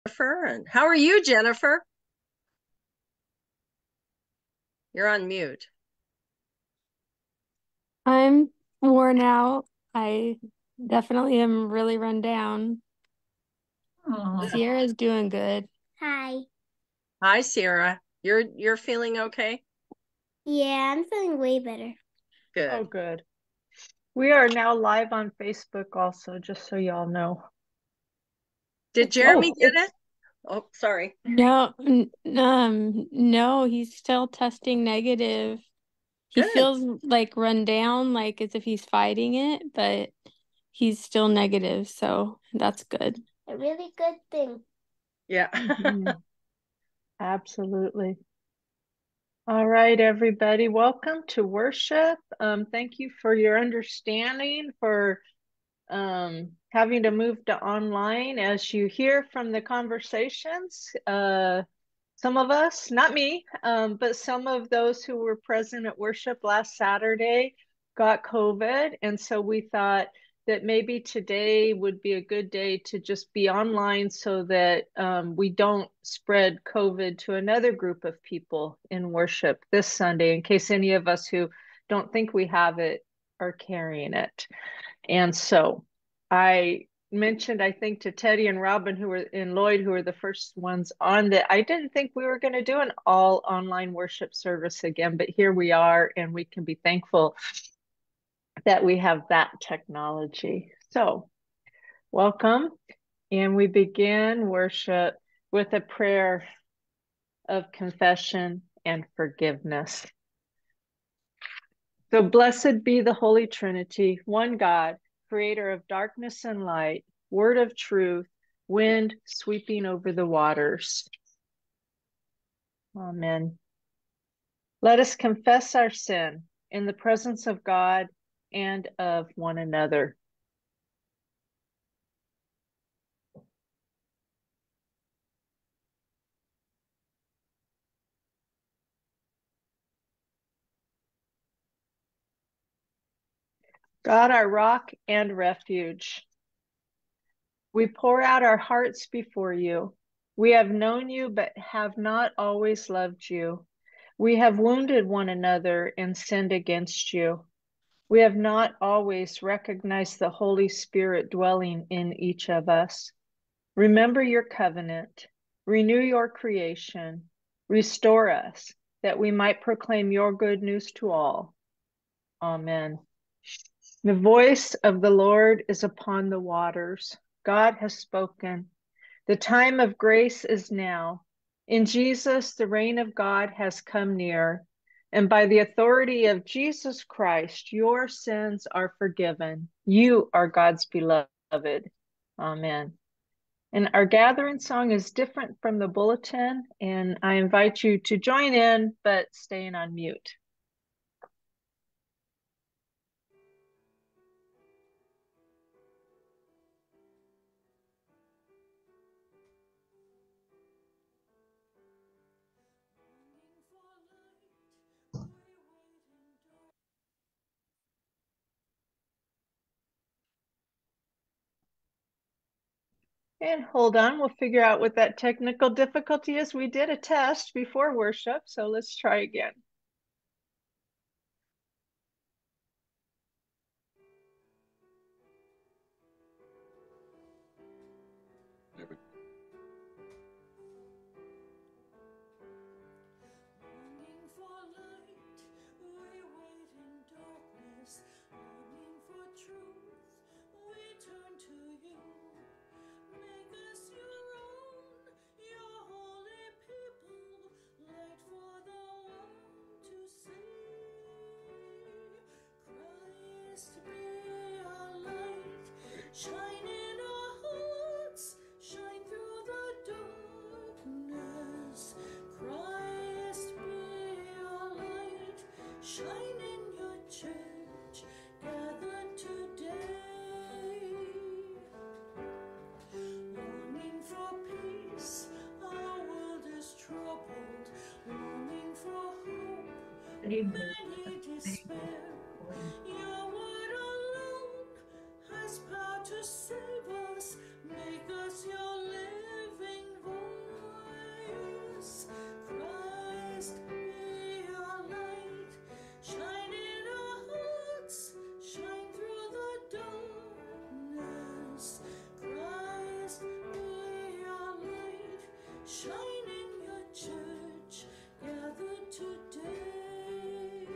And how are you, Jennifer? You're on mute. I'm worn out. I definitely am really run down. Oh. Sierra's doing good. Hi. Hi, Sierra. You're feeling okay? Yeah, I'm feeling way better. Oh, Good. good. We are now live on Facebook also, just so y'all know. Did Jeremy get it? Oh, sorry. No, he's still testing negative. He Good. feels like run down, like as if he's fighting it, but he's still negative, so that's good. A really good thing. Yeah. Mhm. Absolutely. All right, everybody. Welcome to worship. Thank you for your understanding for having to move to online. As you hear from the conversations, some of us, not me, but some of those who were present at worship last Saturday got COVID. And so we thought that maybe today would be a good day to just be online so that we don't spread COVID to another group of people in worship this Sunday, in case any of us who don't think we have it are carrying it. And so I mentioned, I think, to Teddy and Robin, who were in Lloyd, who were the first ones on, that I didn't think we were going to do an all online worship service again, but here we are, and we can be thankful that we have that technology. So, welcome. And we begin worship with a prayer of confession and forgiveness. So, blessed be the Holy Trinity, one God, creator of darkness and light, word of truth, wind sweeping over the waters. Amen. Let us confess our sin in the presence of God and of one another. God, our rock and refuge, we pour out our hearts before you. We have known you, but have not always loved you. We have wounded one another and sinned against you. We have not always recognized the Holy Spirit dwelling in each of us. Remember your covenant, renew your creation, restore us, that we might proclaim your good news to all. Amen. The voice of the Lord is upon the waters. God has spoken. The time of grace is now. In Jesus, the reign of God has come near. And by the authority of Jesus Christ, your sins are forgiven. You are God's beloved. Amen. And our gathering song is different from the bulletin, and I invite you to join in, but staying on mute. And hold on, we'll figure out what that technical difficulty is. We did a test before worship, so let's try again. Shine in our hearts, shine through the darkness. Christ be our light, shine in your church, gathered today. Longing for peace, our world is troubled. Longing for hope, many despair. Your word alone has power to save us. Make us your living shine in your church, gathered today.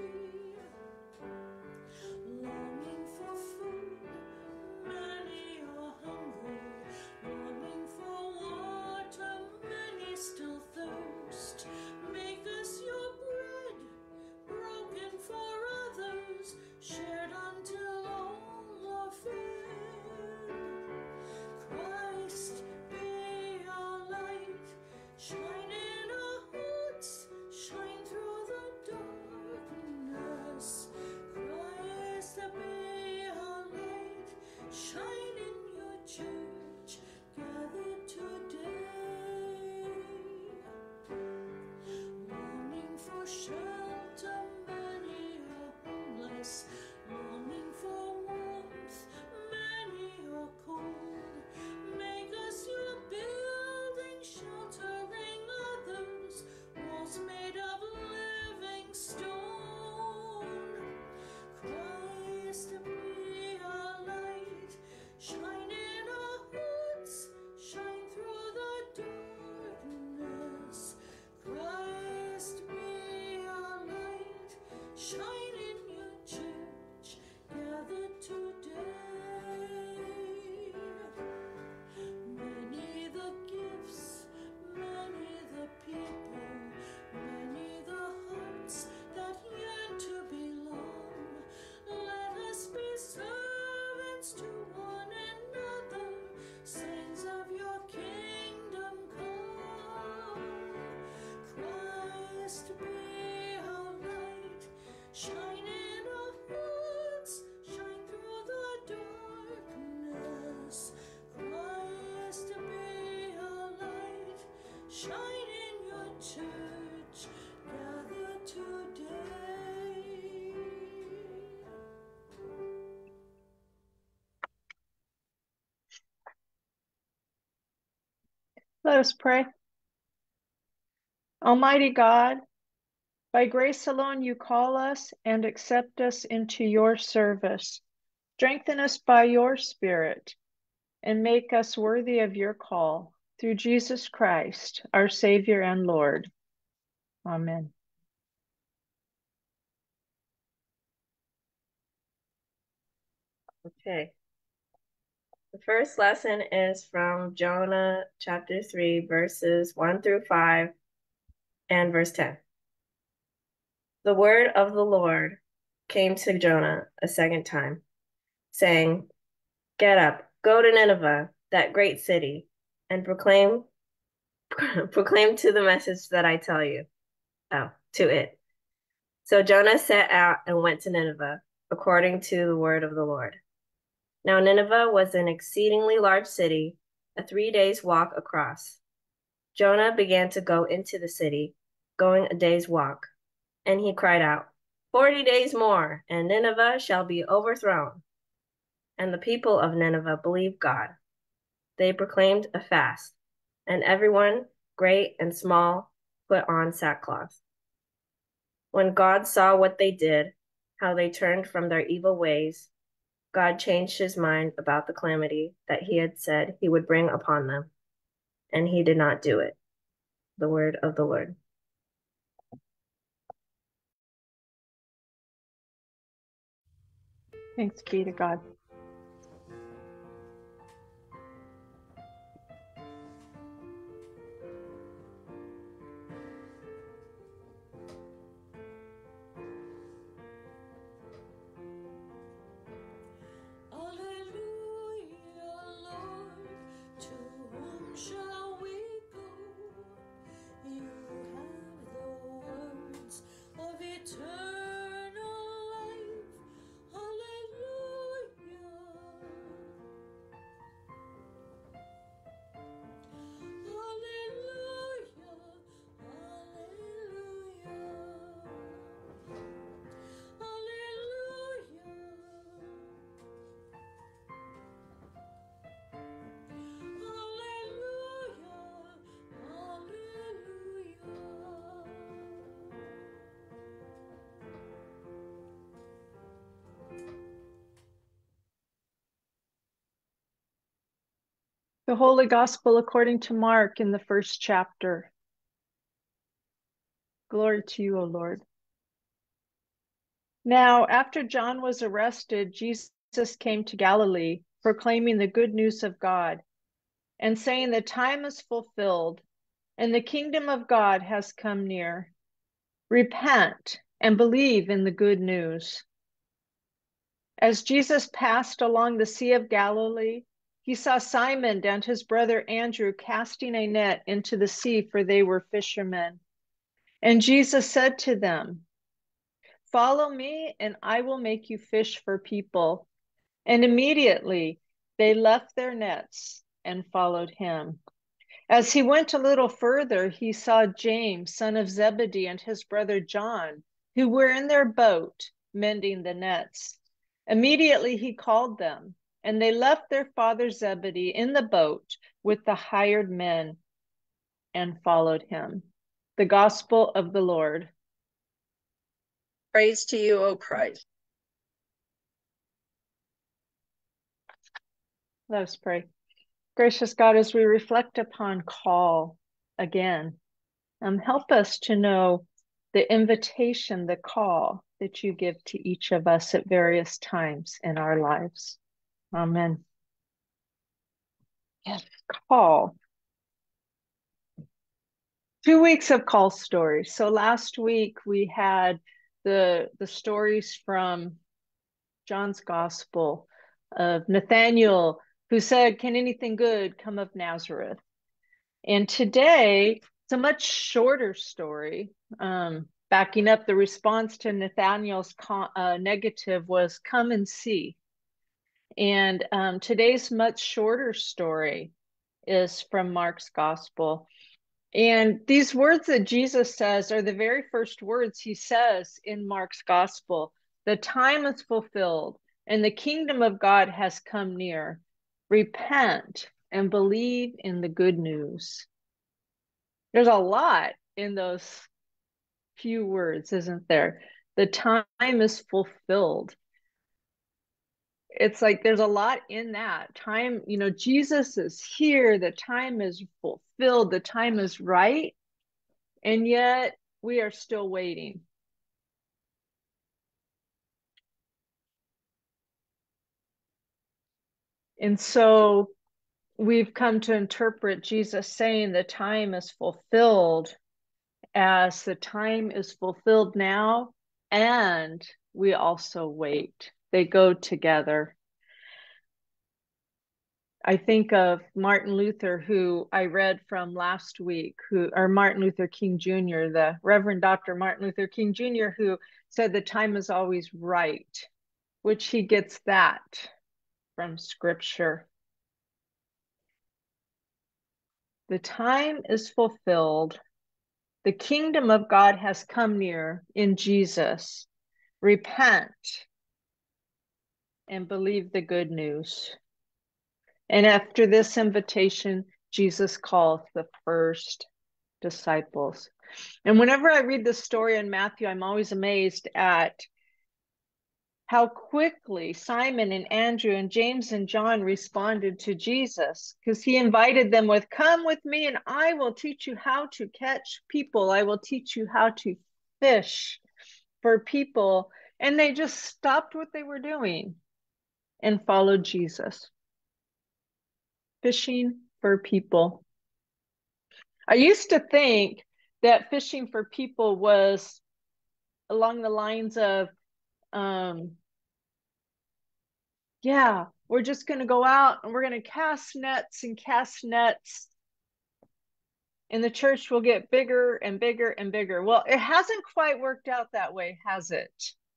Longing for food, many are hungry. Longing for water, many still thirst. Make us your bread, broken for others, shared until all are fed. Christ be our light, shine in our hearts, shine through the darkness. Christ be our light, shine in your church, gathered today. Longing for shelter, many are homeless. Longing for warmth, many are cold. Make us your building, sheltering others, walls made of living stone. Christ be our light, shine in our hearts, shine through the darkness. Christ be our light, shine in your church, gathered today. Many the gifts, many the people, many the hearts that yearn to belong. Let us be servants to one another, saints of your kingdom come. Christ be our light, shine in our hearts, shine through the darkness. Christ be our light, shine in your church, gathered today. Let us pray. Almighty God, by grace alone you call us and accept us into your service. Strengthen us by your Spirit and make us worthy of your call. Through Jesus Christ, our Savior and Lord. Amen. Okay. The first lesson is from Jonah chapter 3, verses 1 through 5 and verse 10. The word of the Lord came to Jonah a second time, saying, Get up, go to Nineveh, that great city, and proclaim to the message that I tell you. To it. So Jonah set out and went to Nineveh, according to the word of the Lord. Now Nineveh was an exceedingly large city, a 3 days' walk across. Jonah began to go into the city, going a day's walk, and he cried out, 40 days more, and Nineveh shall be overthrown. And the people of Nineveh believed God. They proclaimed a fast, and everyone, great and small, put on sackcloth. When God saw what they did, how they turned from their evil ways, God changed his mind about the calamity that he had said he would bring upon them, and he did not do it. The word of the Lord. Thanks be to God. Alleluia, Lord, to whom shall we go? You have the words of eternal life. Alleluia, The Holy Gospel according to Mark in the first chapter. Glory to you, O Lord. Now, after John was arrested, Jesus came to Galilee, proclaiming the good news of God, and saying, the time is fulfilled, and the kingdom of God has come near. Repent and believe in the good news. As Jesus passed along the Sea of Galilee, he saw Simon and his brother Andrew casting a net into the sea, for they were fishermen. And Jesus said to them, follow me, and I will make you fish for people. And immediately they left their nets and followed him. As he went a little further, he saw James, son of Zebedee, and his brother John, who were in their boat mending the nets. Immediately he called them, and they left their father Zebedee in the boat with the hired men and followed him. The gospel of the Lord. Praise to you, O Christ. Let us pray. Gracious God, as we reflect upon call again, help us to know the invitation, the call that you give to each of us at various times in our lives. Amen. Yes, call. 2 weeks of call stories. So last week we had the stories from John's Gospel of Nathanael, who said, can anything good come of Nazareth? And today, it's a much shorter story. Backing up, the response to Nathanael's negative was, come and see. And today's much shorter story is from Mark's Gospel. And these words that Jesus says are the very first words he says in Mark's Gospel. The time is fulfilled, and the kingdom of God has come near. Repent and believe in the good news. There's a lot in those few words, isn't there? The time is fulfilled. It's like there's a lot in that time. You know, Jesus is here. The time is fulfilled. The time is right. And yet we are still waiting. And so we've come to interpret Jesus saying the time is fulfilled as the time is fulfilled now, and we also wait. They go together. I think of Martin Luther, who I read from last week, or Martin Luther King Jr., the Reverend Dr. Martin Luther King Jr., who said the time is always right, which he gets that from Scripture. The time is fulfilled. The kingdom of God has come near in Jesus. Repent and believe the good news. And after this invitation, Jesus calls the first disciples. And whenever I read this story in Matthew, I'm always amazed at how quickly Simon and Andrew and James and John responded to Jesus, because he invited them with, come with me and I will teach you how to catch people. I will teach you how to fish for people. And they just stopped what they were doing and followed Jesus. Fishing for people. I used to think that fishing for people was along the lines of, yeah, we're just going to go out and we're going to cast nets, and the church will get bigger and bigger and bigger. Well, it hasn't quite worked out that way, has it?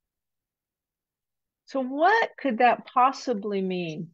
So what could that possibly mean?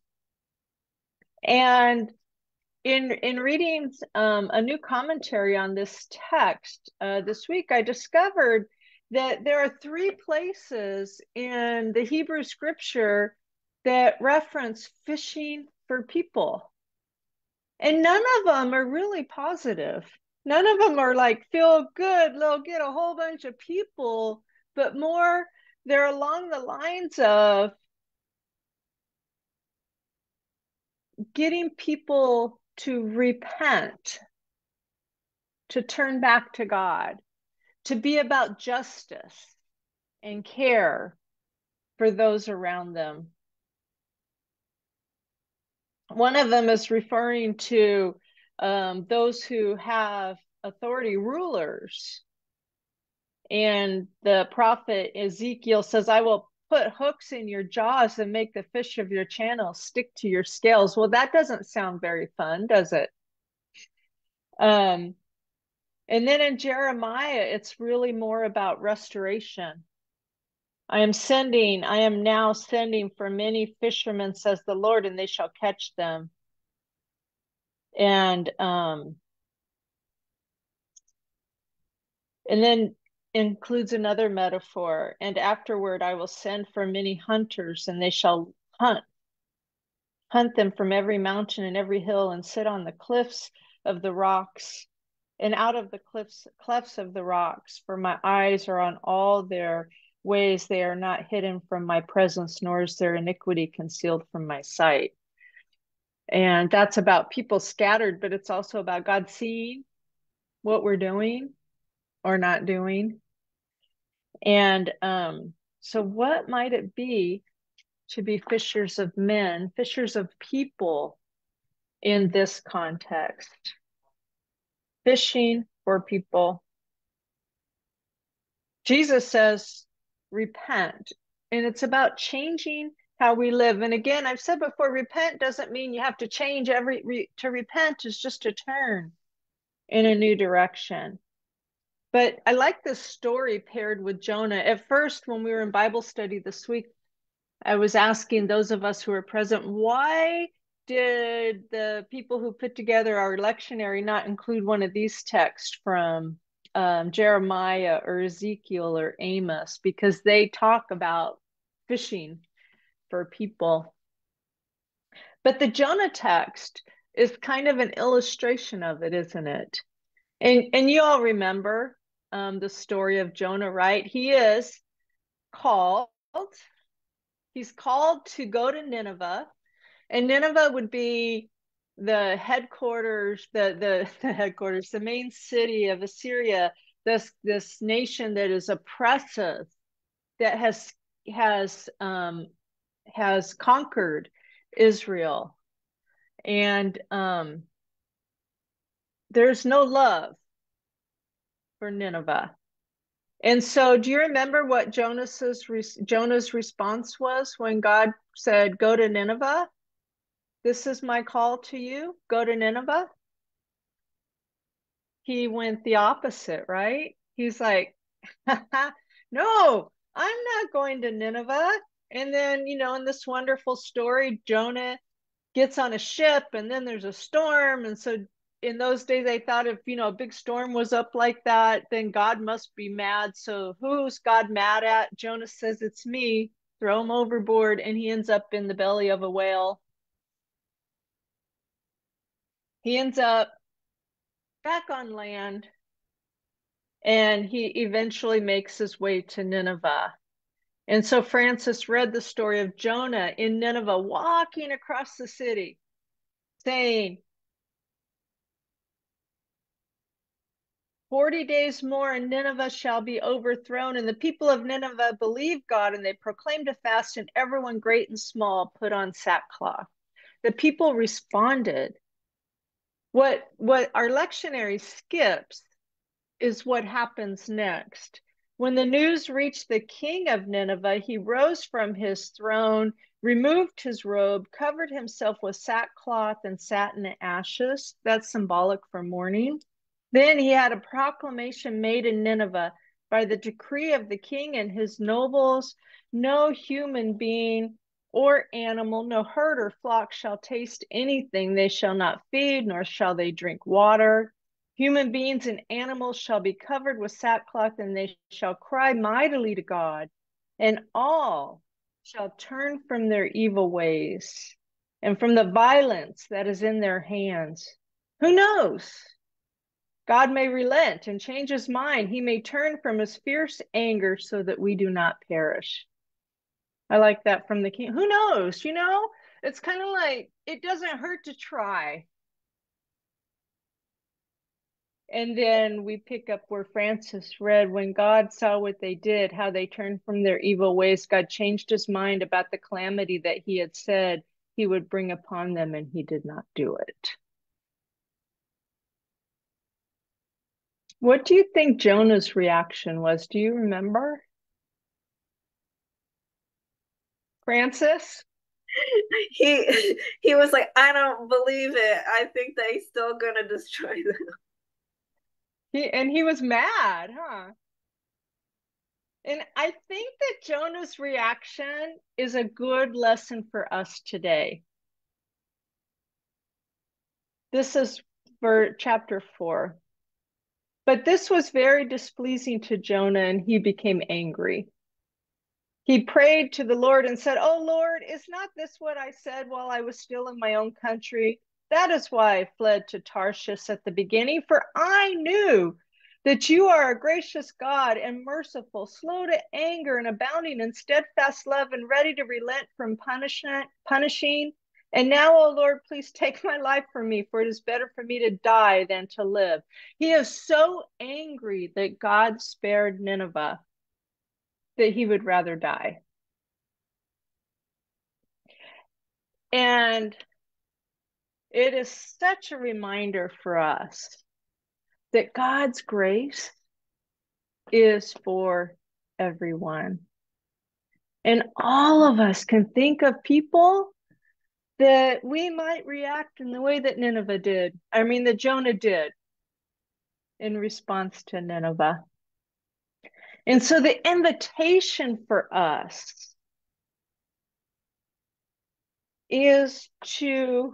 And in reading a new commentary on this text this week, I discovered that there are 3 places in the Hebrew scripture that reference fishing for people. And none of them are really positive. None of them are like, feel good, they'll get a whole bunch of people, but more they're along the lines of getting people to repent, to turn back to God, to be about justice and care for those around them. One of them is referring to those who have authority, rulers. And the prophet Ezekiel says, I will put hooks in your jaws and make the fish of your channel stick to your scales. Well, that doesn't sound very fun, does it? And then in Jeremiah, it's really more about restoration. I am now sending for many fishermen, says the Lord, and they shall catch them. And then includes another metaphor. And afterward, I will send for many hunters, and they shall hunt them from every mountain and every hill, and sit on the cliffs of the rocks, and out of the clefts of the rocks. For my eyes are on all their ways; they are not hidden from my presence, nor is their iniquity concealed from my sight. And that's about people scattered, but it's also about God seeing what we're doing or not doing. And so what might it be to be fishers of men, fishers of people in this context? Fishing for people. Jesus says, repent. And it's about changing how we live. And again, I've said before, repent doesn't mean you have to change to repent is just to turn in a new direction. But I like this story paired with Jonah. At first, when we were in Bible study this week, I was asking those of us who were present, why did the people who put together our lectionary not include one of these texts from Jeremiah or Ezekiel or Amos? Because they talk about fishing for people. But the Jonah text is kind of an illustration of it, isn't it? And you all remember the story of Jonah, right? He is called. He's called to go to Nineveh, and Nineveh would be the headquarters, the headquarters, the main city of Assyria, this nation that is oppressive, that has conquered Israel. And there's no love for Nineveh. And so do you remember what Jonah's response was when God said, go to Nineveh? This is my call to you. Go to Nineveh. He went the opposite, right? He's like, no, I'm not going to Nineveh. And then, in this wonderful story, Jonah gets on a ship and then there's a storm. And so in those days, I thought if, a big storm was up like that, then God must be mad. So who's God mad at? Jonah says, it's me. Throw him overboard. And he ends up in the belly of a whale. He ends up back on land. And he eventually makes his way to Nineveh. And so Francis read the story of Jonah in Nineveh, walking across the city, saying, 40 days more and Nineveh shall be overthrown. And the people of Nineveh believed God, and they proclaimed a fast, and everyone great and small put on sackcloth. The people responded. What our lectionary skips is what happens next. When the news reached the king of Nineveh, he rose from his throne, removed his robe, covered himself with sackcloth and sat in ashes. That's symbolic for mourning. Then he had a proclamation made in Nineveh by the decree of the king and his nobles. No human being or animal, no herd or flock shall taste anything. They shall not feed, nor shall they drink water. Human beings and animals shall be covered with sackcloth, and they shall cry mightily to God, and all shall turn from their evil ways and from the violence that is in their hands. Who knows? God may relent and change his mind. He may turn from his fierce anger so that we do not perish. I like that from the king. Who knows? It's kind of like, it doesn't hurt to try. And then we pick up where Francis read, when God saw what they did, how they turned from their evil ways, God changed his mind about the calamity that he had said he would bring upon them, and he did not do it. What do you think Jonah's reaction was? Do you remember? Francis? He was like, I don't believe it. I think that he's still gonna destroy them. He was mad, huh? And I think that Jonah's reaction is a good lesson for us today. This is for chapter 4. But this was very displeasing to Jonah, and he became angry. He prayed to the Lord and said, "Oh Lord, is not this what I said while I was still in my own country? That is why I fled to Tarshish at the beginning, for I knew that you are a gracious God and merciful, slow to anger and abounding in steadfast love and ready to relent from punishing. And now, O Lord, please take my life from me, for it is better for me to die than to live." He is so angry that God spared Nineveh that he would rather die. And it is such a reminder for us that God's grace is for everyone. And all of us can think of people that we might react in the way that that Jonah did in response to Nineveh. And so the invitation for us is to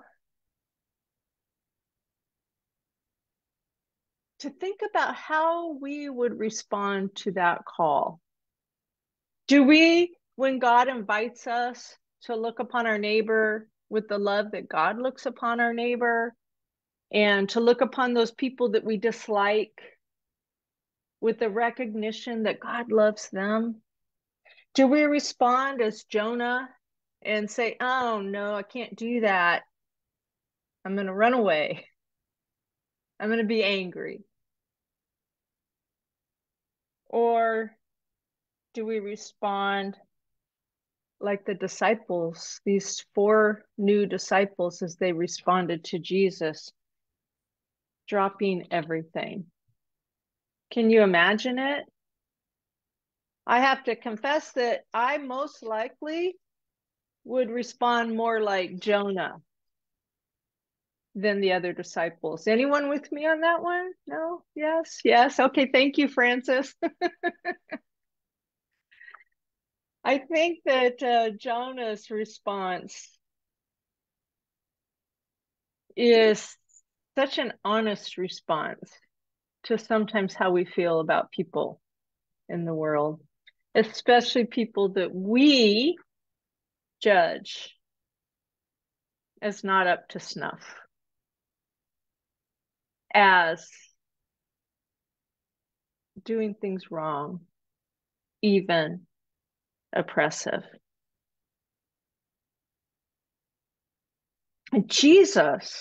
think about how we would respond to that call. Do we, when God invites us to look upon our neighbor with the love that God looks upon our neighbor, and to look upon those people that we dislike with the recognition that God loves them? Do we respond as Jonah and say, "Oh no, I can't do that. I'm going to run away. I'm going to be angry"? Or do we respond like the disciples, these 4 new disciples, as they responded to Jesus, dropping everything? Can you imagine it? I have to confess that I most likely would respond more like Jonah than the other disciples. Anyone with me on that one? No? Yes? Yes? Okay, thank you, Francis. I think that Jonah's response is such an honest response to sometimes how we feel about people in the world, especially people that we judge as not up to snuff, as doing things wrong, even oppressive. And Jesus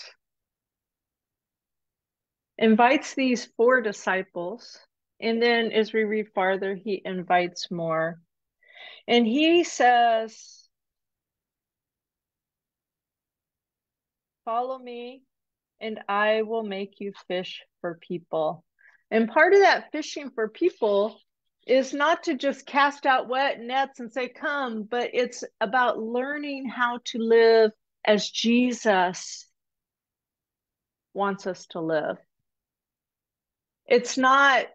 invites these 4 disciples, and then as we read farther, he invites more. And he says, "Follow me, and I will make you fish for people." And part of that fishing for people is not to just cast out wet nets and say, "Come," but it's about learning how to live as Jesus wants us to live. It's not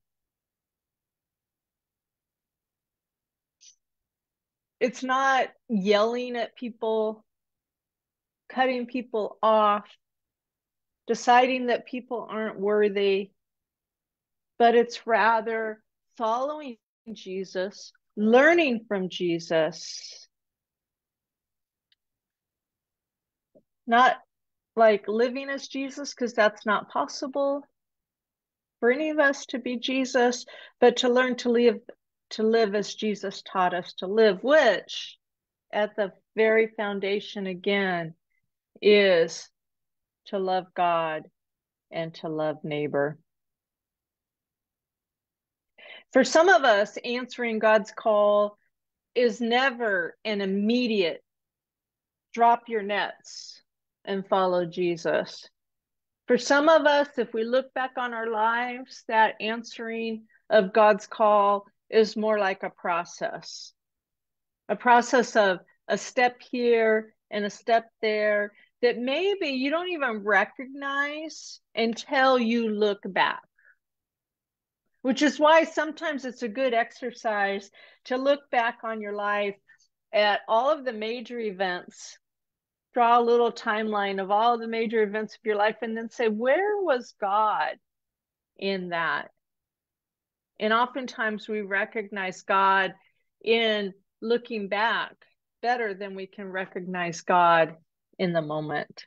yelling at people, cutting people off, deciding that people aren't worthy, but it's rather following Jesus, learning from Jesus, not like living as Jesus, because that's not possible for any of us to be Jesus, but to learn to live as Jesus taught us to live, which at the very foundation again is to love God and to love neighbor. For some of us, answering God's call is never an immediate drop your nets and follow Jesus. For some of us, if we look back on our lives, that answering of God's call is more like a process of a step here and a step there that maybe you don't even recognize until you look back. Which is why sometimes it's a good exercise to look back on your life at all of the major events, draw a little timeline of all of the major events of your life, and then say, where was God in that? And oftentimes we recognize God in looking back better than we can recognize God in the moment.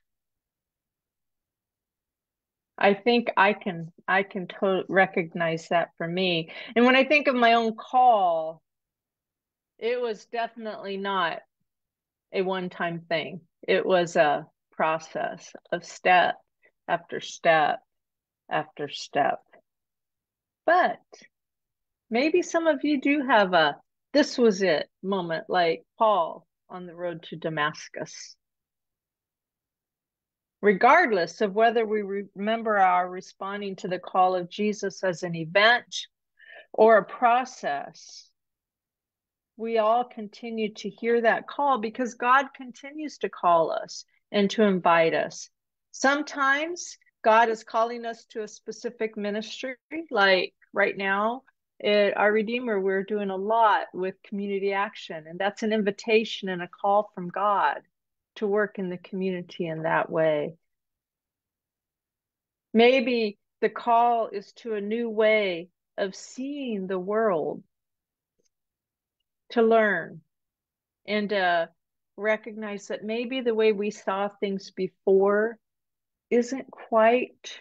I think I can recognize that for me. And when I think of my own call, it was definitely not a one-time thing. It was a process of step after step after step. But maybe some of you do have a this was it moment, like Paul on the road to Damascus. Regardless of whether we remember our responding to the call of Jesus as an event or a process, we all continue to hear that call because God continues to call us and to invite us. Sometimes God is calling us to a specific ministry, like right now at Our Redeemer, we're doing a lot with community action, and that's an invitation and a call from God to work in the community in that way. Maybe the call is to a new way of seeing the world, to learn and recognize that maybe the way we saw things before isn't quite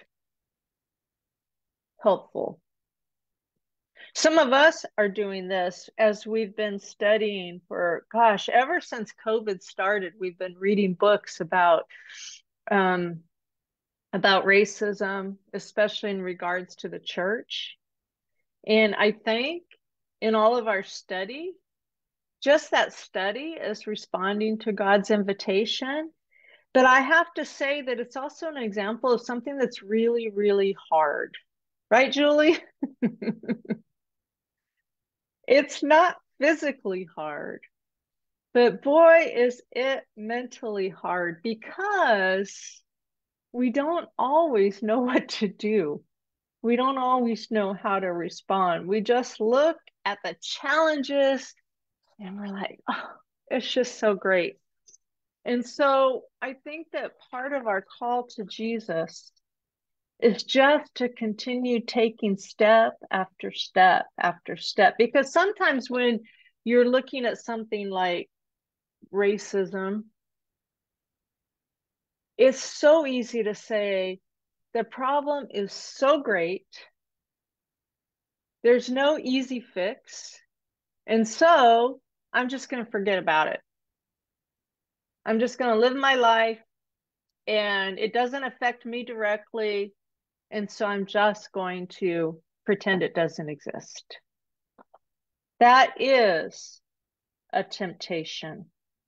helpful. Some of us are doing this as we've been studying for, gosh, ever since COVID started, we've been reading books about racism, especially in regards to the church. And I think in all of our study, just that study is responding to God's invitation. But I have to say that it's also an example of something that's really, really hard. Right, Julie? It's not physically hard, but boy, is it mentally hard because we don't always know what to do. We don't always know how to respond. We just look at the challenges and we're like, oh, it's just so great. And so I think that part of our call to Jesus is just to continue taking step after step after step. Because sometimes when you're looking at something like racism, it's so easy to say, the problem is so great, there's no easy fix, and so I'm just going to forget about it. I'm just going to live my life, and it doesn't affect me directly, and so I'm just going to pretend it doesn't exist. That is a temptation.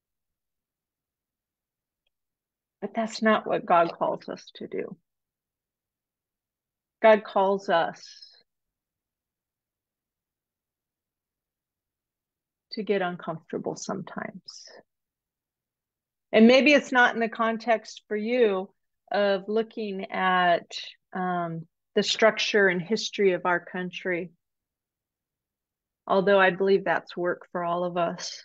But that's not what God calls us to do. God calls us to get uncomfortable sometimes. And maybe it's not in the context for you of looking at the structure and history of our country, although I believe that's work for all of us.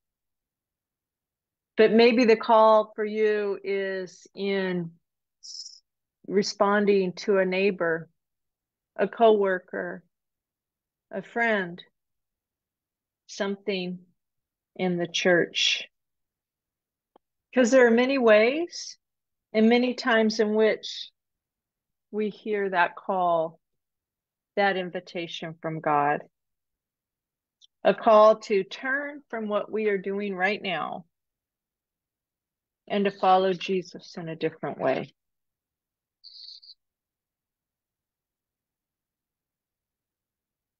But maybe the call for you is in responding to a neighbor, a coworker, a friend, something in the church. Because there are many ways and many times in which we hear that call, that invitation from God. A call to turn from what we are doing right now and to follow Jesus in a different way.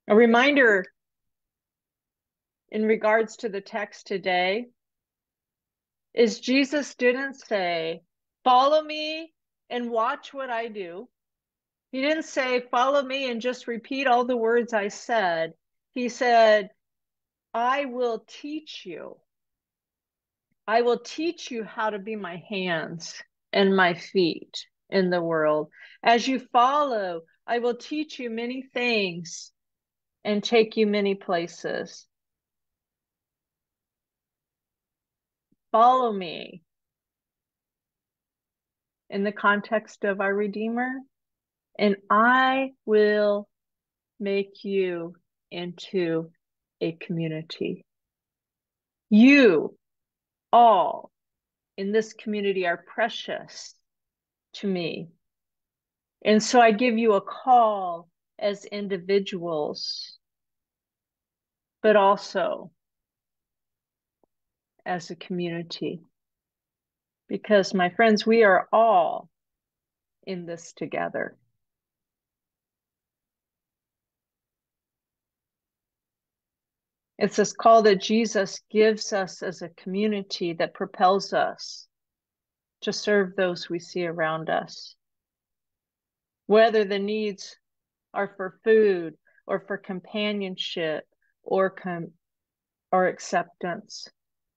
A reminder in regards to the text today is Jesus didn't say, follow me and watch what I do. He didn't say, follow me and just repeat all the words I said. He said, I will teach you. I will teach you how to be my hands and my feet in the world. As you follow, I will teach you many things and take you many places. Follow me in the context of our Redeemer, and I will make you into a community. You all in this community are precious to me. And so I give you a call as individuals, but also as a community. Because, my friends, we are all in this together. It's this call that Jesus gives us as a community that propels us to serve those we see around us. Whether the needs are for food or for companionship or acceptance.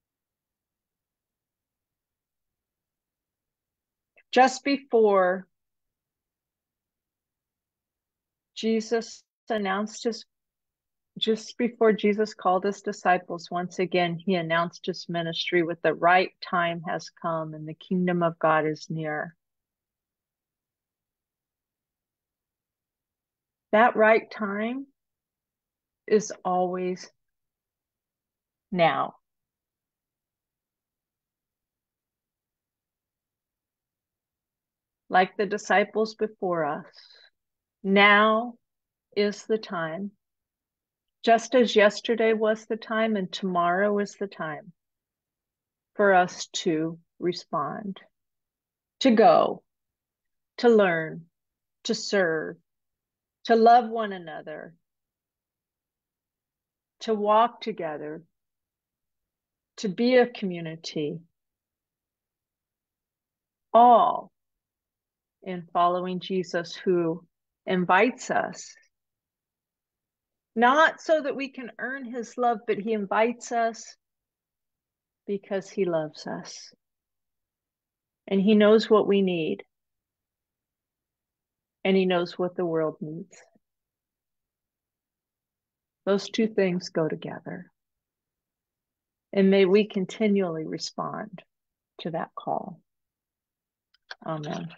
Just before Jesus called his disciples once again, he announced his ministry with the right time has come and the kingdom of God is near. That right time is always now. Like the disciples before us, now is the time. Just as yesterday was the time and tomorrow is the time for us to respond, to go, to learn, to serve, to love one another, to walk together, to be a community, all in following Jesus, who invites us, not so that we can earn his love, but he invites us because he loves us. And he knows what we need. And he knows what the world needs. Those two things go together. And may we continually respond to that call. Amen.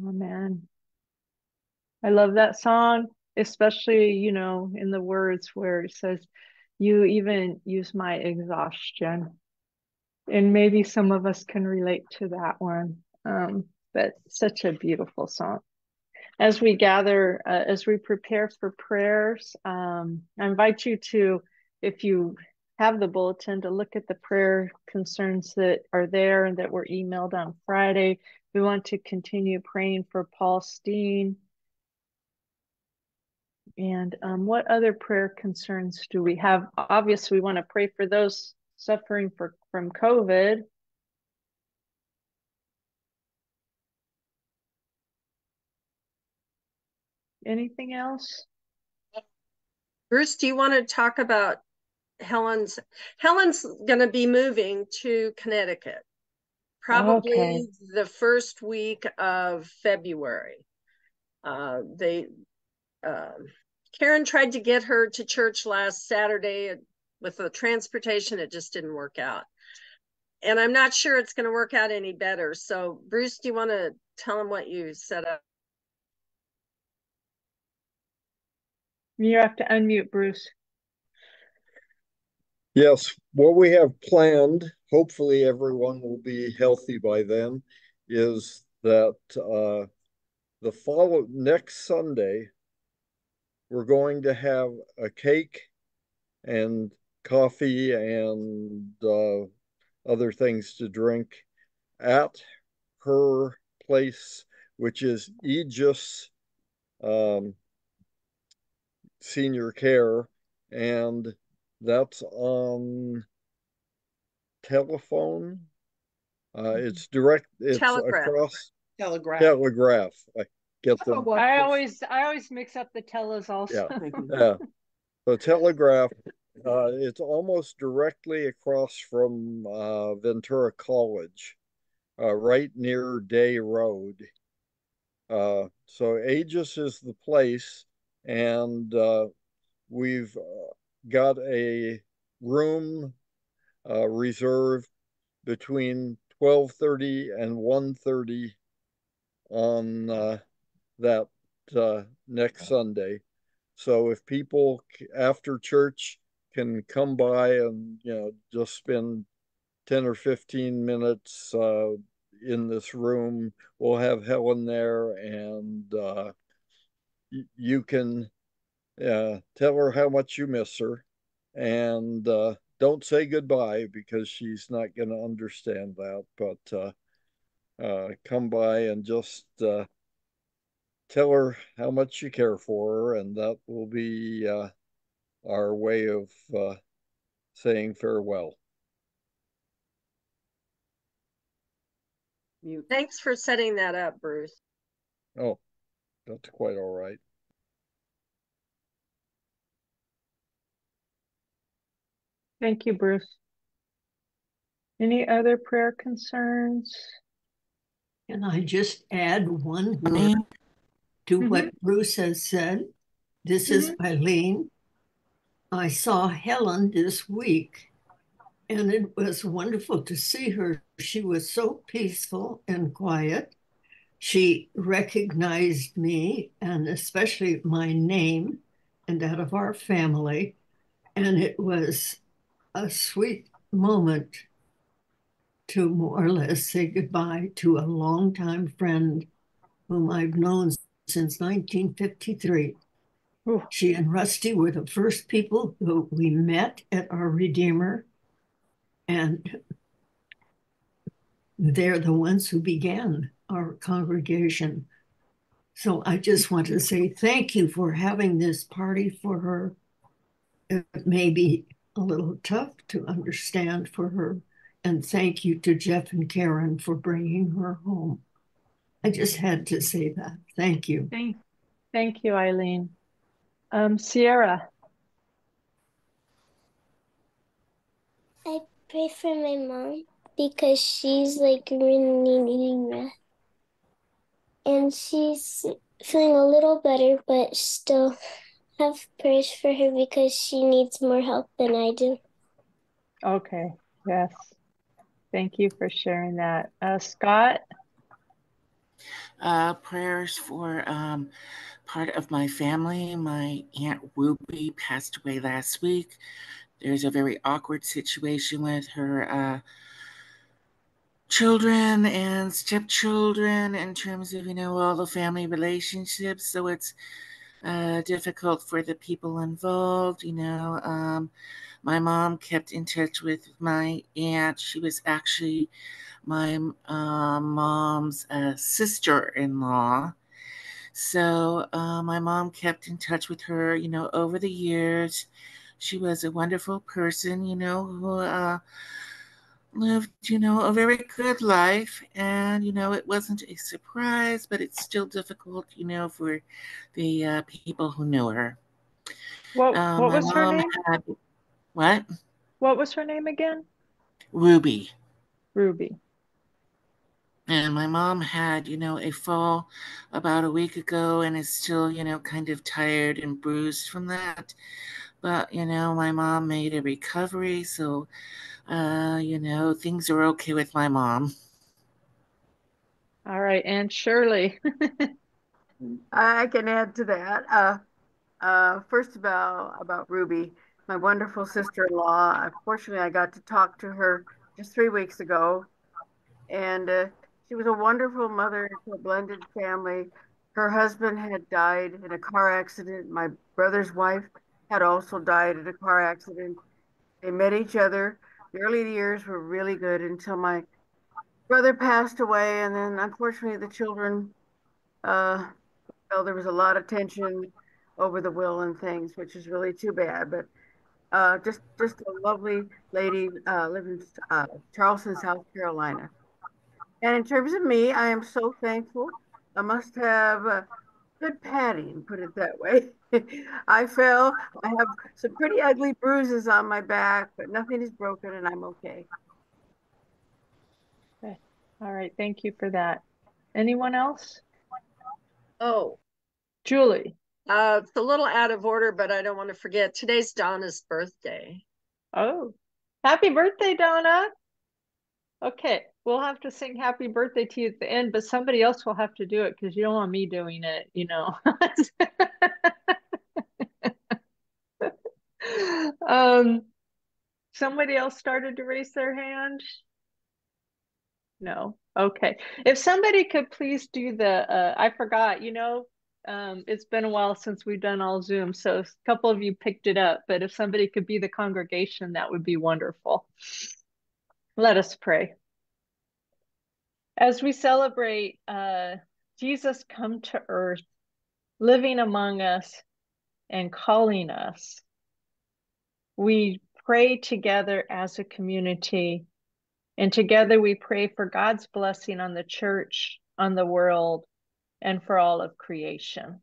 Amen. I love that song, especially, you know, in the words where it says, you even use my exhaustion. And maybe some of us can relate to that one. But such a beautiful song. As we gather, as we prepare for prayers, I invite you to, if you have the bulletin, to look at the prayer concerns that are there and that were emailed on Friday. We want to continue praying for Paul Steen. And what other prayer concerns do we have? Obviously, we want to pray for those suffering from COVID. Anything else? Bruce, do you want to talk about Helen's going to be moving to Connecticut, probably the first week of February. Karen tried to get her to church last Saturday with the transportation. It just didn't work out. And I'm not sure it's going to work out any better. So Bruce, do you want to tell them what you set up? You have to unmute, Bruce. Yes, what we have planned, hopefully everyone will be healthy by then, is that next Sunday, we're going to have a cake and coffee and other things to drink at her place, which is Aegis Senior Care, and that's on telephone. It's direct. It's Telegraph. Across Telegraph. I get them. I always mix up the teles also. Yeah. The Telegraph. It's almost directly across from Ventura College, right near Day Road. So Aegis is the place, and we've got a room reserved between 12:30 and 1:30 on that next Sunday. So if people after church can come by and, you know, just spend 10 or 15 minutes in this room, we'll have Helen there, and you can tell her how much you miss her, and don't say goodbye because she's not going to understand that, but come by and just tell her how much you care for her, and that will be our way of saying farewell. Thanks for setting that up, Bruce. Oh, that's quite all right. Thank you, Bruce. Any other prayer concerns? Can I just add one word to what Bruce has said? This is Eileen. I saw Helen this week, and it was wonderful to see her. She was so peaceful and quiet. She recognized me, and especially my name and that of our family. And it was a sweet moment to more or less say goodbye to a longtime friend whom I've known since 1953. Ooh. She and Rusty were the first people who we met at our Redeemer, and they're the ones who began our congregation. So I just want to say thank you for having this party for her. It may be a little tough to understand for her, and thank you to Jeff and Karen for bringing her home. I just had to say that. Thank you. Thank you, Eileen. Sierra. I pray for my mom because she's like really needing rest. And she's feeling a little better, but still have prayers for her because she needs more help than I do. Okay, yes. Thank you for sharing that. Scott? Prayers for part of my family. My Aunt Ruby passed away last week. There's a very awkward situation with her children and stepchildren in terms of, all the family relationships. So it's difficult for the people involved. My mom kept in touch with my aunt. She was actually my mom's sister-in-law. So my mom kept in touch with her, over the years. She was a wonderful person, who lived, a very good life. And, it wasn't a surprise, but it's still difficult, for the people who knew her. What My was her mom name? had, what? What was her name again? Ruby. Ruby. And my mom had, a fall about a week ago and is still, kind of tired and bruised from that. But, my mom made a recovery. So, things are okay with my mom. All right, Aunt Shirley. I can add to that. First about Ruby, my wonderful sister-in-law. Unfortunately, I got to talk to her just 3 weeks ago, and she was a wonderful mother to a blended family. Her husband had died in a car accident. My brother's wife had also died in a car accident. They met each other. The early years were really good until my brother passed away, and then unfortunately the children uh, well, there was a lot of tension over the will and things, which is really too bad. But just a lovely lady living in Charleston, South Carolina. And in terms of me, I am so thankful. I must have good padding, put it that way. I fell. I have some pretty ugly bruises on my back, but nothing is broken, and I'm okay. Okay. All right, thank you for that. Anyone else? Oh, Julie. it's a little out of order, but I don't want to forget. Today's Donna's birthday. Oh, happy birthday, Donna. Okay, we'll have to sing happy birthday to you at the end, but somebody else will have to do it because you don't want me doing it, Somebody else started to raise their hand? No. Okay. If somebody could please do I forgot, it's been a while since we've done all Zoom, so a couple of you picked it up, but if somebody could be the congregation, that would be wonderful. Let us pray. As we celebrate Jesus come to earth, living among us and calling us, we pray together as a community. And together we pray for God's blessing on the church, on the world, and for all of creation.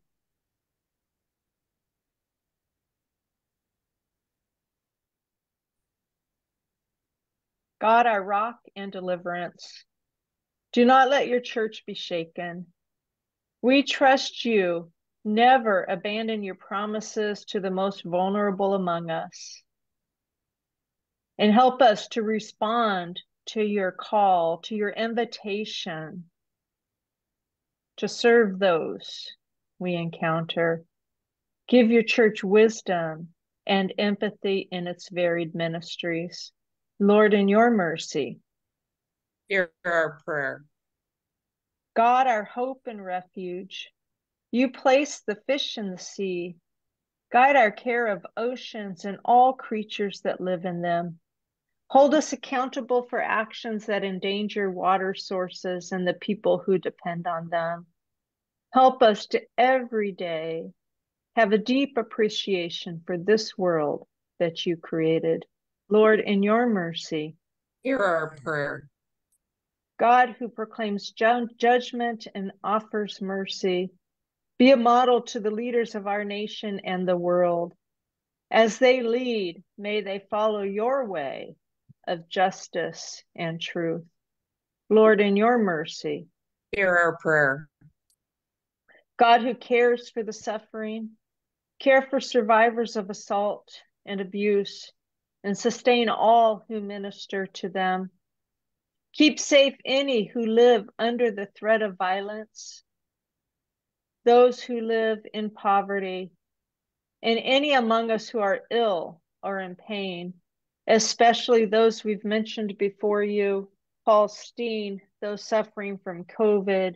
God, our rock and deliverance, do not let your church be shaken. We trust you. Never abandon your promises to the most vulnerable among us. And help us to respond to your call, to your invitation to serve those we encounter. Give your church wisdom and empathy in its varied ministries. Lord, in your mercy, Hear our prayer. God, our hope and refuge, you place the fish in the sea. Guide our care of oceans and all creatures that live in them. Hold us accountable for actions that endanger water sources and the people who depend on them. Help us to every day have a deep appreciation for this world that you created. Lord, in your mercy, Hear our prayer. God who proclaims judgment and offers mercy, be a model to the leaders of our nation and the world. As they lead, may they follow your way of justice and truth. Lord, in your mercy, Hear our prayer. God who cares for the suffering, care for survivors of assault and abuse, and sustain all who minister to them. Keep safe any who live under the threat of violence, those who live in poverty, and any among us who are ill or in pain, especially those we've mentioned before you, Paul Steen, those suffering from COVID,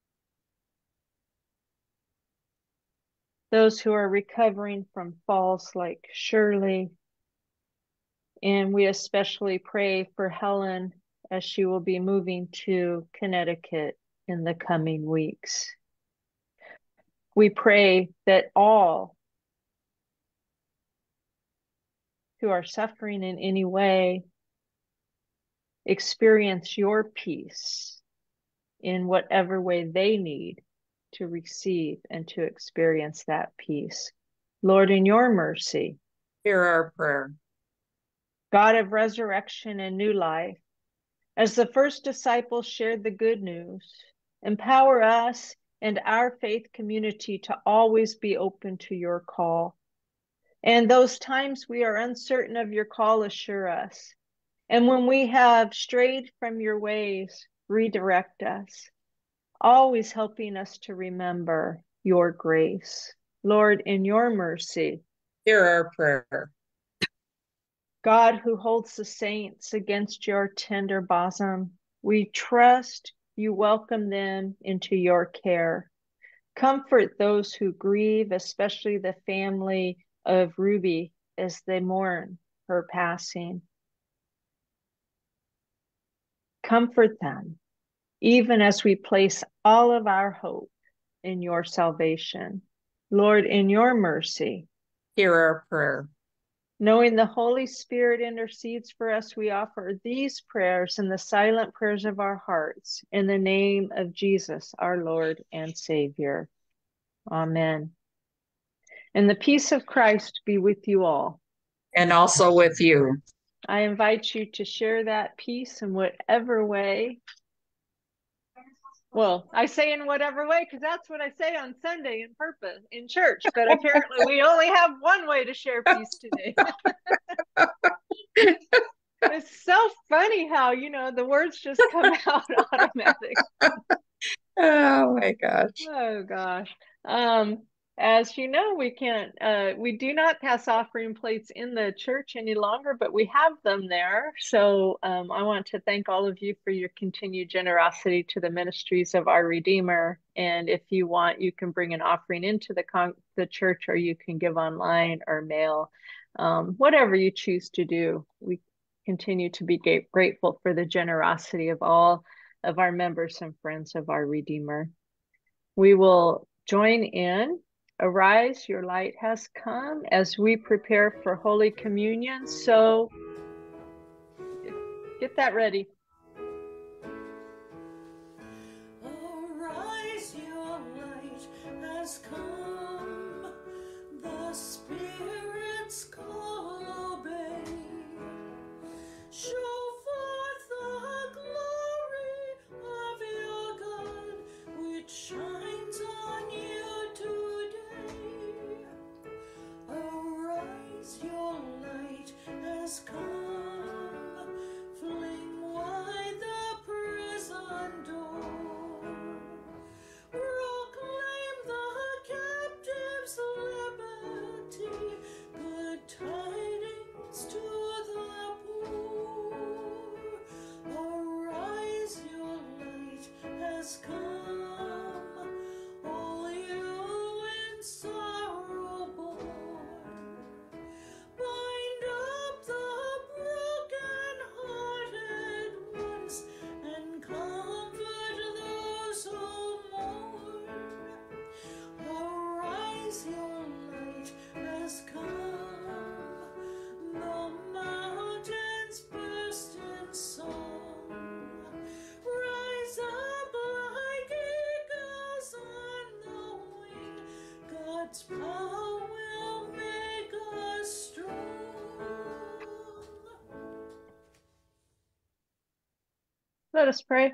those who are recovering from falls like Shirley. And we especially pray for Helen as she will be moving to Connecticut in the coming weeks. We pray that all who are suffering in any way experience your peace in whatever way they need to receive and to experience that peace. Lord, in your mercy, hear our prayer. God of resurrection and new life, as the first disciples shared the good news, empower us and our faith community to always be open to your call. And those times we are uncertain of your call, assure us. And when we have strayed from your ways, redirect us, always helping us to remember your grace. Lord, in your mercy, hear our prayer. God who holds the saints against your tender bosom, we trust you welcome them into your care. Comfort those who grieve, especially the family of Ruby as they mourn her passing. Comfort them, even as we place all of our hope in your salvation. Lord, in your mercy, hear our prayer. Knowing the Holy Spirit intercedes for us, we offer these prayers and the silent prayers of our hearts in the name of Jesus, our Lord and Savior. Amen. And the peace of Christ be with you all. And also with you. I invite you to share that peace in whatever way. Well, I say in whatever way because that's what I say on Sunday in purpose in church. But apparently we only have one way to share peace today. It's so funny how, the words just come out automatic. Oh my gosh. Oh gosh. As you know, we do not pass offering plates in the church any longer, but we have them there. So I want to thank all of you for your continued generosity to the ministries of our Redeemer. And if you want, you can bring an offering into the church, or you can give online or mail, whatever you choose to do. We continue to be grateful for the generosity of all of our members and friends of our Redeemer. We will join in Arise, Your Light Has Come as we prepare for Holy Communion. So get that ready. Arise, your light has come, the Spirit's call obey. Show forth the glory of your God, which shines on you today. Arise, your light has come, fling wide the prison door. Proclaim the captive's liberty, good tidings to the poor. Arise, your light has come, all you in sorrow born. Bind up the broken-hearted ones and comfort those who mourn. Arise, your light has come, the mountains burst in song. Rise up like eagles on the wing, God's power will make us strong. Let us pray.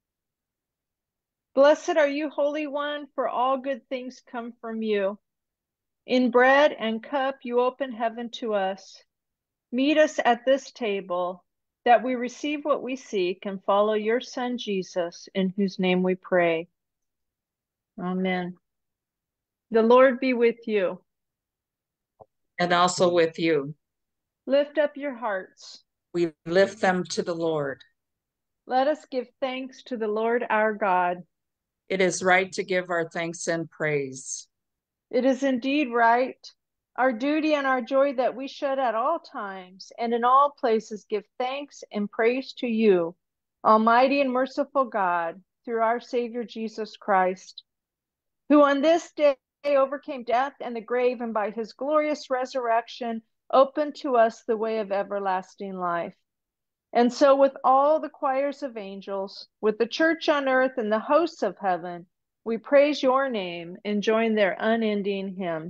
Blessed are you, Holy One, for all good things come from you. In bread and cup you open heaven to us. Meet us at this table, that we receive what we seek and follow your Son, Jesus, in whose name we pray. Amen. The Lord be with you. And also with you. Lift up your hearts. We lift them to the Lord. Let us give thanks to the Lord our God. It is right to give our thanks and praise. It is indeed right, our duty and our joy, that we should at all times and in all places give thanks and praise to you, Almighty and merciful God, through our Savior Jesus Christ, who on this day overcame death and the grave, and by his glorious resurrection opened to us the way of everlasting life. And so with all the choirs of angels, with the church on earth and the hosts of heaven, we praise your name and join their unending hymn.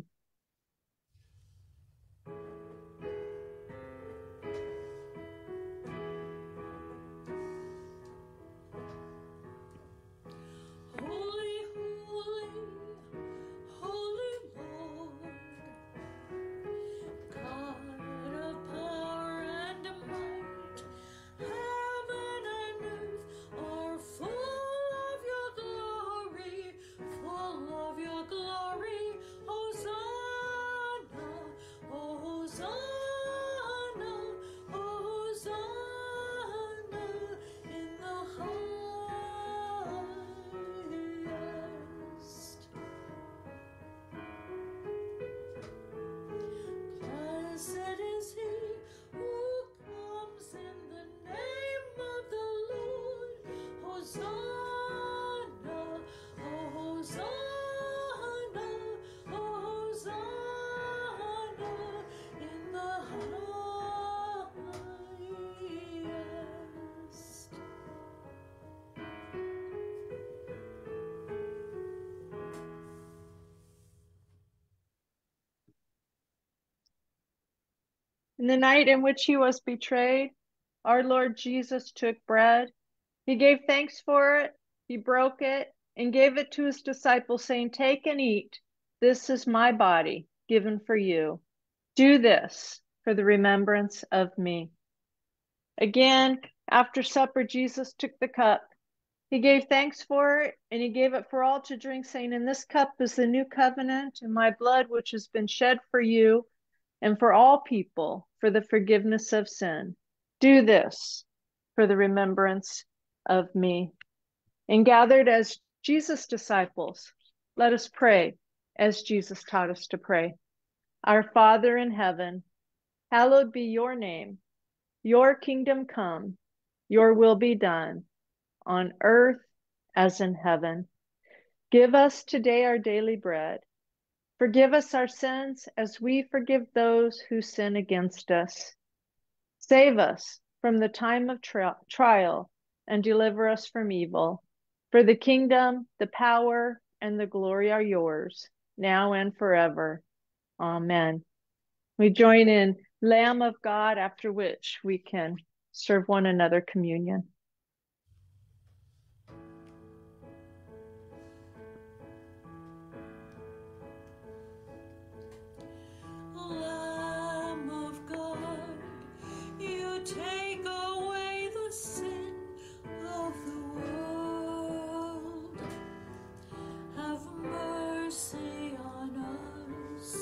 Holy, holy, holy Lord, God of power and might, heaven and earth are full of your glory, full of your glory. Hosanna, Hosanna, Hosanna in the highest. Blessed is he who comes in the name of the Lord. Hosanna, Hosanna, Hosanna in the highest. In the night in which he was betrayed, our Lord Jesus took bread. He gave thanks for it. He broke it and gave it to his disciples, saying, "Take and eat. This is my body given for you. Do this for the remembrance of me." Again, after supper, Jesus took the cup. He gave thanks for it, and he gave it for all to drink, saying, "In this cup is the new covenant in my blood, which has been shed for you and for all people for the forgiveness of sin. Do this for the remembrance of me." And gathered as Jesus' disciples, let us pray as Jesus taught us to pray. Our Father in heaven, hallowed be your name. Your kingdom come, your will be done, on earth as in heaven. Give us today our daily bread. Forgive us our sins as we forgive those who sin against us. Save us from the time of trial and deliver us from evil. For the kingdom, the power, and the glory are yours, now and forever. Amen. We join in Lamb of God, after which we can serve one another communion. Lamb of God, you take away the sin of the world. Have mercy on us.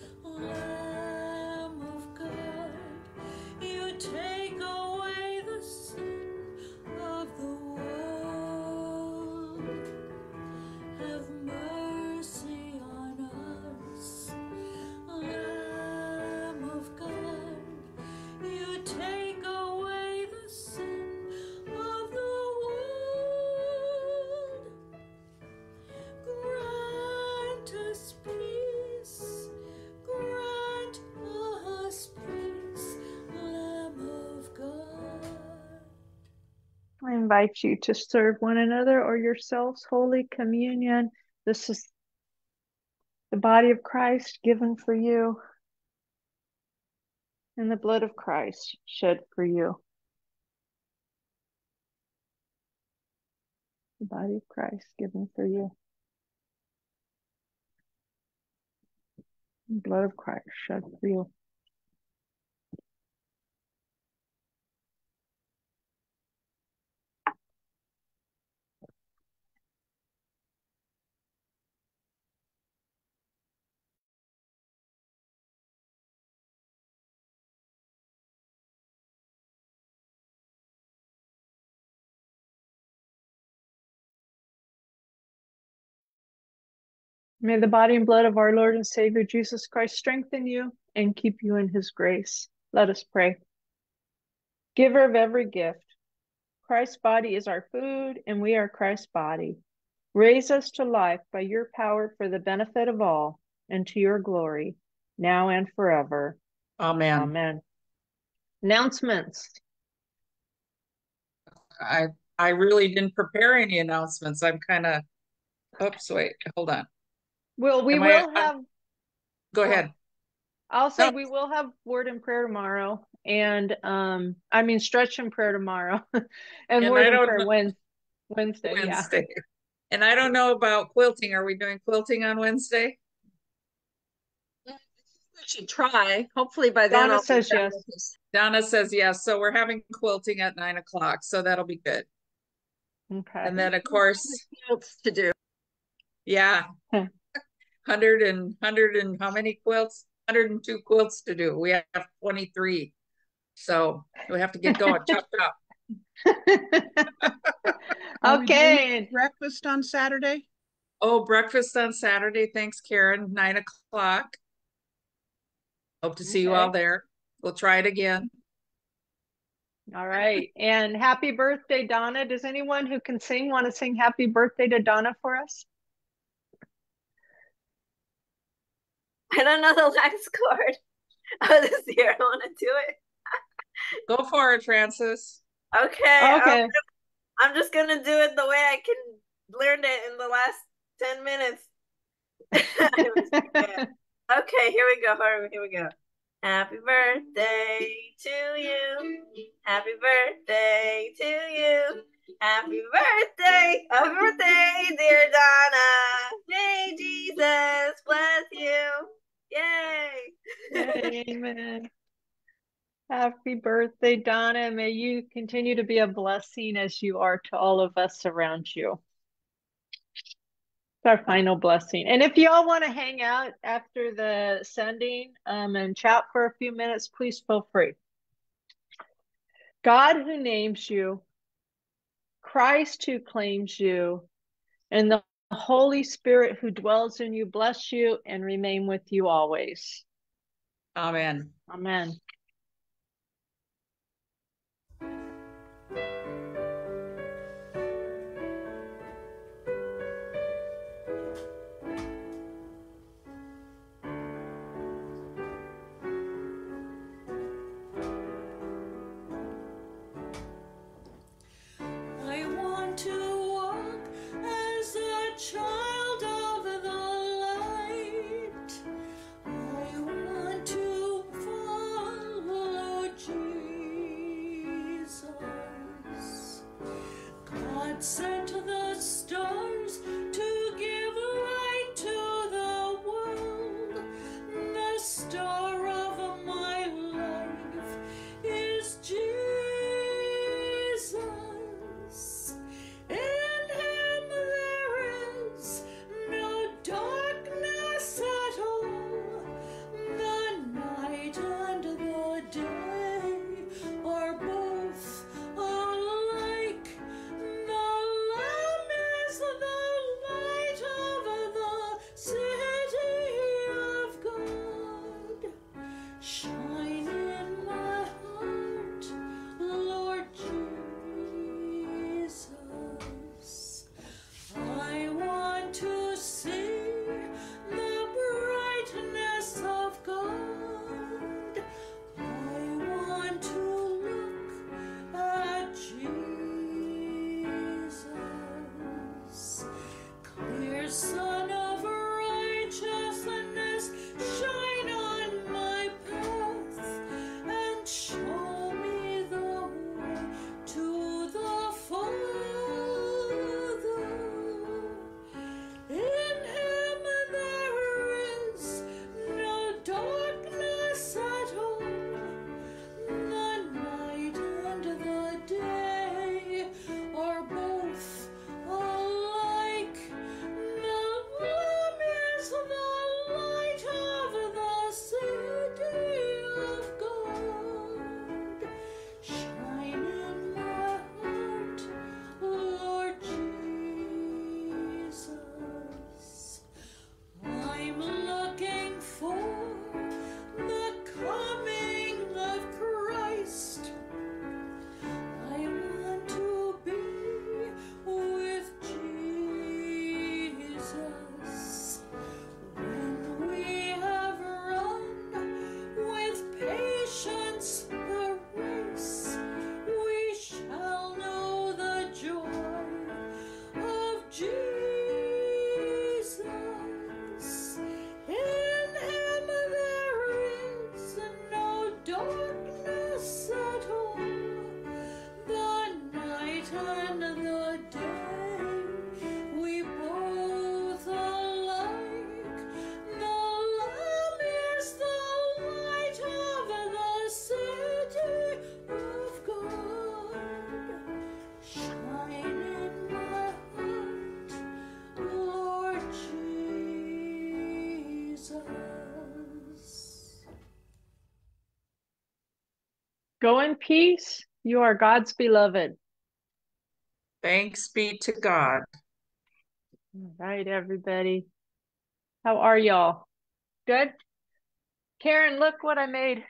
Lamb of God, you take away the sin of the world. Have mercy on us. Lamb of God, you take away the sin of the world. Grant us peace, grant us peace, Lamb of God. I invite you to serve one another or yourselves Holy Communion. This is the body of Christ given for you and the blood of Christ shed for you. The body of Christ given for you. The blood of Christ shed for you. May the body and blood of our Lord and Savior Jesus Christ strengthen you and keep you in his grace. Let us pray. Giver of every gift, Christ's body is our food, and we are Christ's body. Raise us to life by your power for the benefit of all, and to your glory, now and forever. Amen. Amen. Announcements. I really didn't prepare any announcements. I'm kind of, oops, wait, hold on. Well, we Am will I- have. Go ahead. I'll say No. we will have word and prayer tomorrow, and stretch and prayer tomorrow, and And word I and don't prayer know- Wednesday. Yeah. Wednesday. And I don't know about quilting. Are we doing quilting on Wednesday? We should try. Hopefully by then Donna I'll be says done yes. with this. Donna says yes. So we're having quilting at 9 o'clock. So that'll be good. Okay. And then of course, Quilts to do. yeah, Hmm. 100 and how many quilts? 102 quilts to do. We have 23. So we have to get going. Chop, chop. Are we doing Okay. breakfast on Saturday? Oh, breakfast on Saturday. Thanks, Karen. 9 o'clock. Hope to see you all Okay. there. We'll try it again. All right. And happy birthday, Donna. Does anyone who can sing want to sing happy birthday to Donna for us? I don't know the last chord of this year. I want to do it. Go for it, Francis. Okay. Okay. I'm just gonna do it the way I can learn it in the last 10 minutes. Okay, here we go. Here we go. Happy birthday to you. Happy birthday to you. Happy birthday, dear Donna. May Jesus bless you. Yay. Amen. Happy birthday, Donna. May you continue to be a blessing as you are to all of us around you. It's our final blessing. And if you all want to hang out after the sending and chat for a few minutes, please feel free. God who names you, Christ who claims you, and the Holy Spirit who dwells in you, bless you and remain with you always. Amen. Amen. I want to walk as a child of the light. I want to follow Jesus. God sent the stars to give light to the world. The star of my life is Jesus. In him there is no darkness at all. The night and the day are both alike. The Lamb is the Go in peace. You are God's beloved. Thanks be to God. All right, everybody. How are y'all? Good? Karen, look what I made.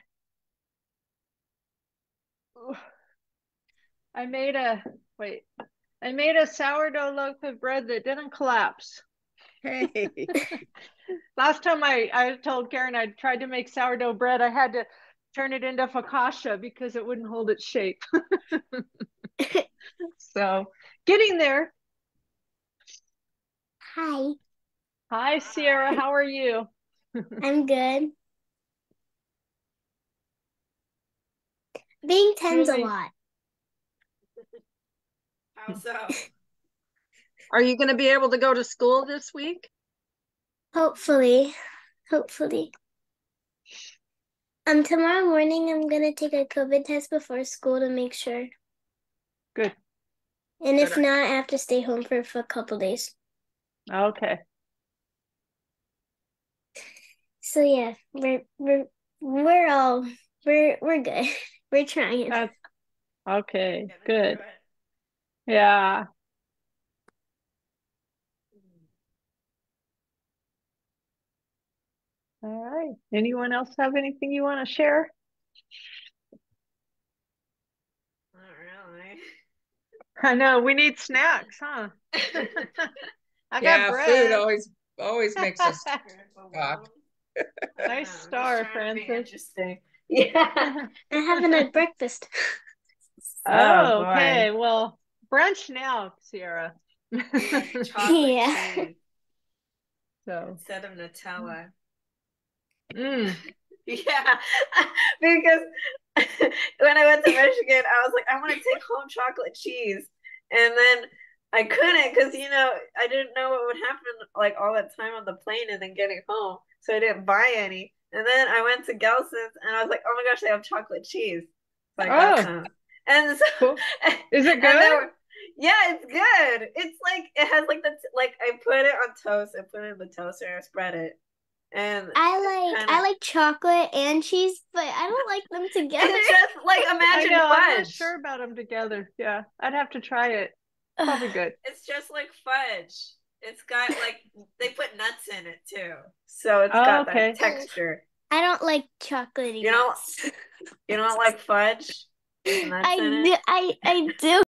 Ooh. I made a sourdough loaf of bread that didn't collapse. Hey. Last time I told Karen I tried to make sourdough bread, I had to turn it into focaccia because it wouldn't hold its shape. So, getting there. Hi. Hi, Sierra. How are you? I'm good. Being 10's a Julie? lot. How so? Are you going to be able to go to school this week? Hopefully. Tomorrow morning I'm gonna take a COVID test before school to make sure. Good. And if not, I have to stay home for a couple days. Okay. So yeah, we're good. We're trying. That's okay. Good. Yeah. All right. Anyone else have anything you want to share? Not really. I know we need snacks, huh? I got Yeah, bread. food always makes us talk. Nice star, Francis. Interesting. Yeah. I haven't had breakfast. Oh, boy. okay. Well, brunch now, Sierra. Chocolate Yeah. cheese So, instead of Nutella. mm, Yeah, because when I went to Michigan, I was like, I want to take home chocolate cheese, and then I couldn't because I didn't know what would happen like all that time on the plane and then getting home, so I didn't buy any. And then I went to Gelson's and I was like, oh my gosh, they have chocolate cheese, so I got Oh. some. And so, cool. Is it and then good? yeah, it's good. It's like it has like I put it on toast, I put it in the toaster, and I spread it. And I like chocolate and cheese, but I don't like them together. it's just like I imagine know. I'm not fudge. sure about them together. Yeah, I'd have to try it. Probably good. It's just like fudge. It's got like they put nuts in it too, so it's got okay. that texture. I don't like chocolatey You don't nuts. like fudge with nuts in it? I do.